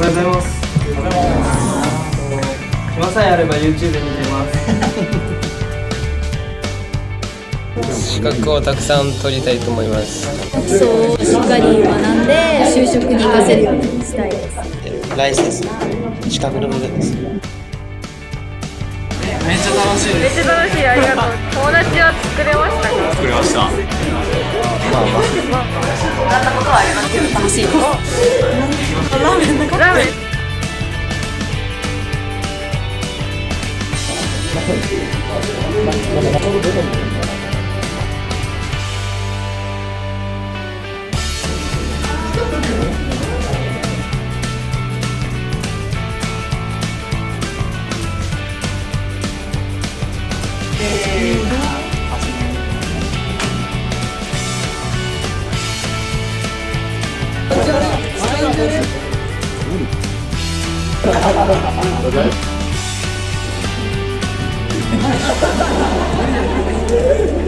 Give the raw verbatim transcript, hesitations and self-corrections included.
ようございます。暇さえあれば YouTube 見てます。 資格をたくさん取りたいと思います。 基礎をしっかり学んで就職に活かせるようにしたいです。 ライセンス、資格の部分です。 めっちゃ楽しいです。 めっちゃ楽しい、ありがとう。友達は作れましたか？ 作れました。まあまあ。 なんなことはありますけど楽しいです。ラーメンだから。ラーメン。 え